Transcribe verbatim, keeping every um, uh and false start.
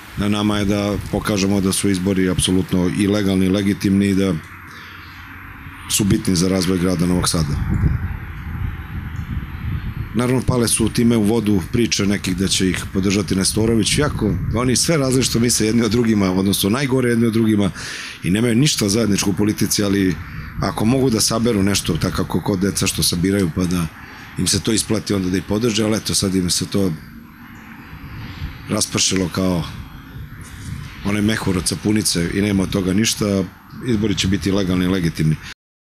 Na nama je da pokažemo da su izbori apsolutno i legalni i legitimni i da su bitni za razvoj grada Novog Sada. Naravno, pale su time u vodu priče nekih da će ih podržati Nestorović, jako oni sve različito misle jedni od drugima, odnosno najgore jedni od drugima i nemaju ništa zajedničko u politici, ali ako mogu da saberu nešto, tako kako kod deca što sabiraju, pa da im se to isplati onda da ih podrže, ali eto, sad im se to raspršilo kao onaj mehur od sapunice i nema od toga ništa, izbori će biti legalni i legitimni.